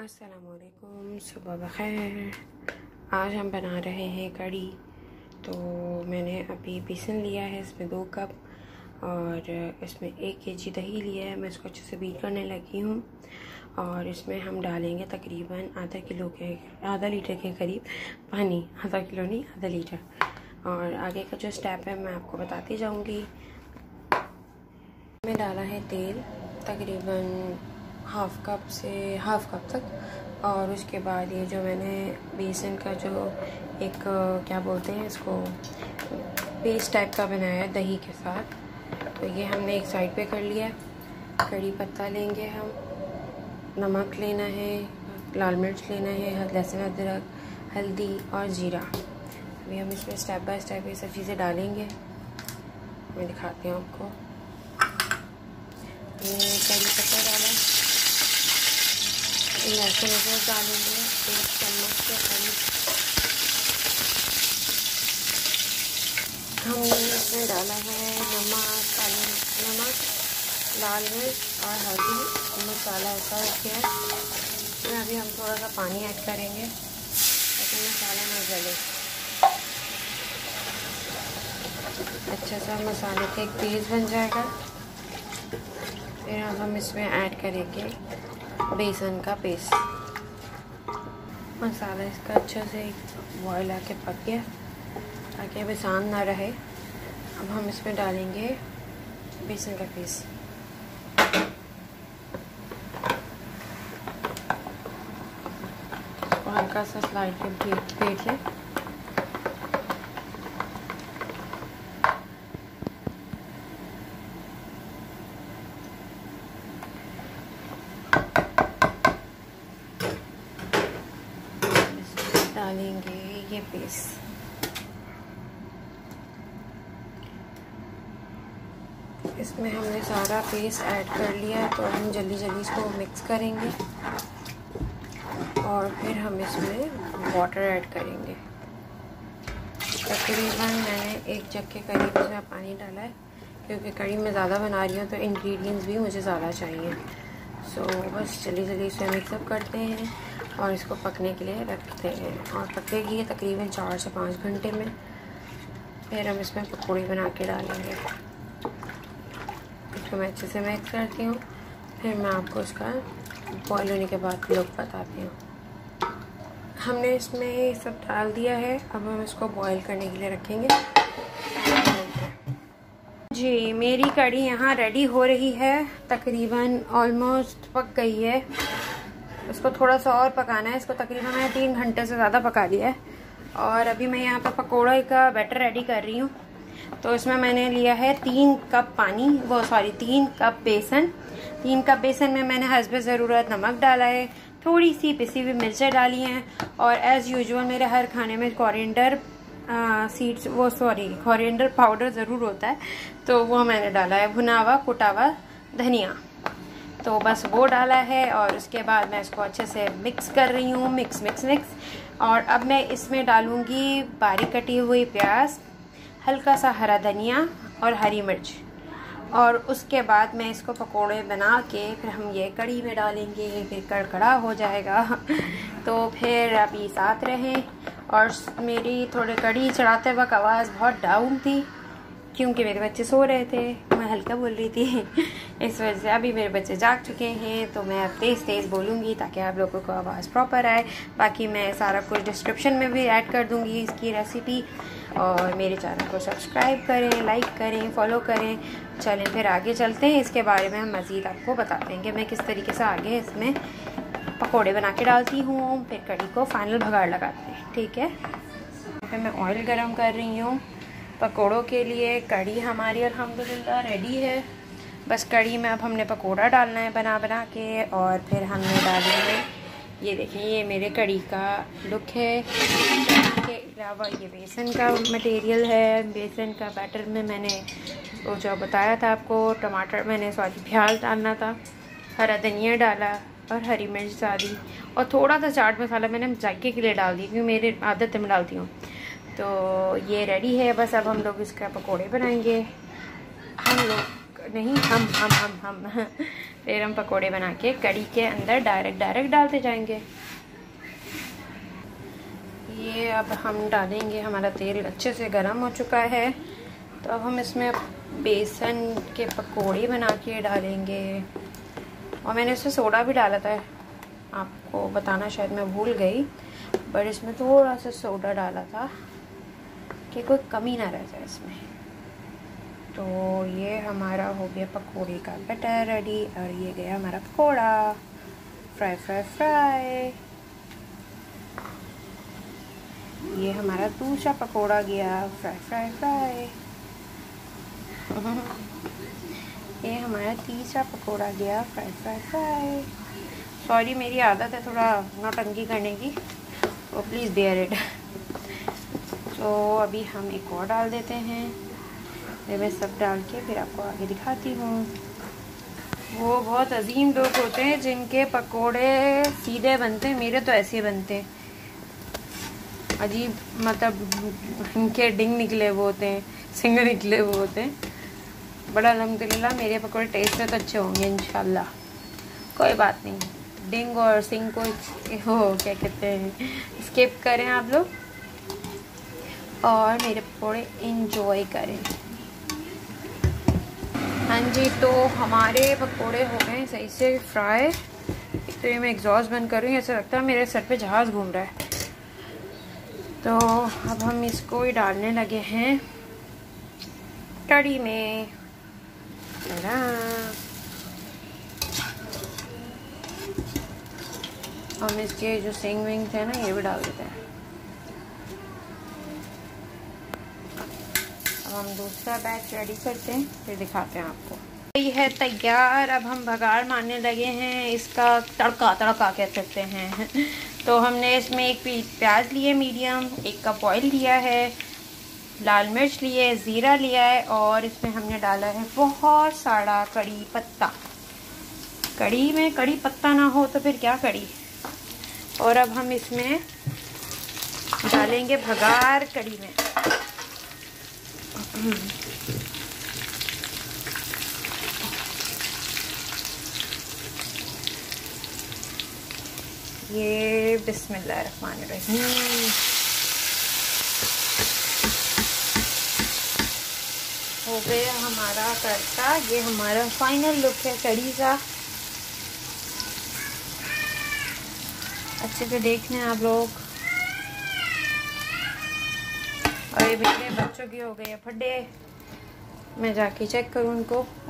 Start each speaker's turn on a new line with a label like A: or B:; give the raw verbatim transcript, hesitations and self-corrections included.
A: अस्सलामुअलैकुम, सुबह बखैर। आज हम बना रहे हैं कड़ी। तो मैंने अभी बेसन लिया है, इसमें दो कप और इसमें एक केजी दही लिया है। मैं इसको अच्छे से बीट करने लगी हूँ और इसमें हम डालेंगे तकरीबन आधा किलो के आधा लीटर के करीब पानी। आधा किलो नहीं, आधा लीटर। और आगे का जो स्टेप है मैं आपको बताती जाऊँगी। मैं डाला है तेल तकरीबन हाफ़ कप से हाफ़ कप तक, और उसके बाद ये जो मैंने बेसन का जो एक क्या बोलते हैं इसको पेस्ट टाइप का बनाया है दही के साथ, तो ये हमने एक साइड पे कर लिया। कड़ी पत्ता लेंगे हम, नमक लेना है, लाल मिर्च लेना है, लहसुन अदरक, हल्दी और जीरा। अभी हम इसमें स्टेप बाय स्टेप ये सब चीज़ें डालेंगे। मैं दिखाती हूँ आपको। ये कड़ी पत्ता डाला, लहसुन अदरक डालेंगे एक चम्मच के करीब। हमने इसमें डाला है नमक, काली नमक, लाल मिर्च और हल्दी। मसाला ऐसा हो गया है। इसमें अभी हम थोड़ा सा पानी ऐड करेंगे ताकि मसाला न जले। अच्छा सा मसाले का एक पेस्ट बन जाएगा। फिर अब हम इसमें ऐड करेंगे बेसन का पेस्ट। मसाला इसका अच्छा से बॉयल आके पक गया ताकि अब आसान ना रहे। अब हम इसमें डालेंगे बेसन का पेस्ट। इसको हल्का सा स्लाइड के फेंट लें। डालेंगे ये पेस्ट। इसमें हमने सारा पेस्ट ऐड कर लिया, तो हम जल्दी जल्दी इसको मिक्स करेंगे और फिर हम इसमें वाटर ऐड करेंगे। तकरीबन मैंने एक जग के करीब इसमें पानी डाला है, क्योंकि कड़ी में ज़्यादा बना रही हूँ तो इंग्रेडिएंट्स भी मुझे ज़्यादा चाहिए। सो बस जल्दी जल्दी इसमें मिक्सअप करते हैं और इसको पकने के लिए रखते हैं। और पकेगी ये तकरीबन चार से पाँच घंटे में। फिर हम इसमें पकौड़ी बना के डालेंगे। इसको मैं अच्छे से मिक्स करती हूँ, फिर मैं आपको इसका बॉयल होने के बाद लुक बताती हूँ। हमने इसमें ये सब डाल दिया है। अब हम इसको बॉयल करने के लिए रखेंगे। जी, मेरी कड़ी यहाँ रेडी हो रही है, तकरीबन ऑलमोस्ट पक गई है। इसको थोड़ा सा और पकाना है। इसको तकरीबन मैंने तीन घंटे से ज़्यादा पका लिया है। और अभी मैं यहाँ पर पकौड़ा का बैटर रेडी कर रही हूँ। तो इसमें मैंने लिया है तीन कप पानी, वो सॉरी तीन कप बेसन। तीन कप बेसन में मैंने हस्बे ज़रूरत नमक डाला है, थोड़ी सी पिसी हुई मिर्चें डाली हैं, और एज़ यूजुअल मेरे हर खाने में कोरिएंडर सीड्स वो सॉरी कोरिएंडर पाउडर ज़रूर होता है, तो वो मैंने डाला है, भुना हुआ कुटा हुआ धनिया। तो बस वो डाला है और उसके बाद मैं इसको अच्छे से मिक्स कर रही हूँ। मिक्स मिक्स मिक्स और अब मैं इसमें डालूँगी बारीक कटी हुई प्याज, हल्का सा हरा धनिया और हरी मिर्च। और उसके बाद मैं इसको पकोड़े बना के फिर हम ये कड़ी में डालेंगे। फिर कड़कड़ा हो जाएगा। तो फिर अभी साथ रहें। और मेरी थोड़ी कड़ी चढ़ाते वक्त आवाज़ बहुत डाउन थी, क्योंकि मेरे बच्चे सो रहे थे, मैं हल्का बोल रही थी। इस वजह से अभी मेरे बच्चे जाग चुके हैं, तो मैं तेज़ तेज़ बोलूँगी ताकि आप लोगों को आवाज़ प्रॉपर आए। बाकी मैं सारा कुछ डिस्क्रिप्शन में भी ऐड कर दूँगी इसकी रेसिपी। और मेरे चैनल को सब्सक्राइब करें, लाइक करें, फॉलो करें। चलें फिर आगे चलते हैं। इसके बारे में हम मज़ीद आपको बताते हैं कि मैं किस तरीके से आगे इसमें पकौड़े बना के डालती हूँ, फिर कड़ी को फाइनल भगाड़ लगाते हैं। ठीक है, फिर मैं ऑयल गरम कर रही हूँ पकोड़ों के लिए। कड़ी हमारी अल्हम्दुलिल्लाह रेडी है। बस कड़ी में अब हमने पकोड़ा डालना है बना बना के, और फिर हमने डालेंगे। ये देखिए, ये मेरे कड़ी का लुक है। इसके अलावा ये बेसन का मटेरियल है। बेसन का बैटर में मैंने वो जो बताया था आपको, टमाटर मैंने सॉरी प्याज डालना था, हरा धनिया डाला और हरी मिर्च डाली, और थोड़ा सा चाट मसाला मैंने जायके के लिए डाल दी, क्योंकि मेरे आदत में डालती हूँ। तो ये रेडी है। बस अब हम लोग इसका पकोड़े बनाएंगे। हम लोग नहीं, हम हम हम हम फिर हम पकोड़े बना के कड़ी के अंदर डायरेक्ट डायरेक्ट डालते जाएंगे। ये अब हम डालेंगे, हमारा तेल अच्छे से गर्म हो चुका है, तो अब हम इसमें बेसन के पकोड़े बना के डालेंगे। और मैंने इसमें सोडा भी डाला था, आपको बताना शायद मैं भूल गई, पर इसमें थोड़ा सा सोडा डाला था कि कोई कमी ना रह जाए इसमें। तो ये हमारा हो गया पकोड़े का बैटर रेडी, और ये गया हमारा पकोड़ा फ्राई फ्राई फ्राई। ये हमारा दूसरा पकोड़ा गया फ्राई फ्राई फ्राई। ये हमारा तीसरा पकोड़ा गया फ्राई फ्राई फ्राई। सॉरी, मेरी आदत है थोड़ा नौटंकी करने की, तो प्लीज़ बेयर इट। तो अभी हम एक और डाल देते हैं, ये मैं सब डाल के फिर आपको आगे दिखाती हूँ। वो बहुत अजीम लोग होते हैं जिनके पकोड़े सीधे बनते हैं, मेरे तो ऐसे बनते हैं, अजीब, मतलब इनके डिंग निकले वो होते हैं, सिंग निकले वो होते हैं। बड़ा अल्हम्दुलिल्लाह मेरे पकोड़े टेस्ट से तो अच्छे होंगे इंशाल्लाह, कोई बात नहीं। डिंग और सिंग को हो क्या कहते हैं, स्किप करें आप लोग और मेरे पकोड़े इंजॉय करें। हाँ जी, तो हमारे पकोड़े हो गए सही से फ्राई। एक तो ये मैं एग्जॉस्ट बंद कर रही हूँ, ऐसा लगता है मेरे सर पे जहाज़ घूम रहा है। तो अब हम इसको ही डालने लगे हैं कड़ी में। हम इसके जो सिंग विंग थे ना, ये भी डाल देते हैं। अब हम दूसरा बैच रेडी करते हैं, फिर दिखाते हैं आपको। ये है तैयार। अब हम भगाड़ मारने लगे हैं, इसका तड़का तड़का कह सकते हैं। तो हमने इसमें एक प्याज लिए मीडियम, एक कप ऑयल लिया है, लाल मिर्च लिए है, ज़ीरा लिया है, और इसमें हमने डाला है बहुत सारा कड़ी पत्ता। कड़ी में कड़ी पत्ता ना हो तो फिर क्या कड़ी। और अब हम इसमें डालेंगे भगार कड़ी में। ये बिस्मिल्लाहिर्रहमानिर्रहीम। हो गया हमारा तड़का। ये हमारा फाइनल लुक है कड़ी का। अच्छे से देखने आप लोग। और ये मेरे बच्चों की हो गई है फड्डे, मैं जाके चेक करूँ उनको।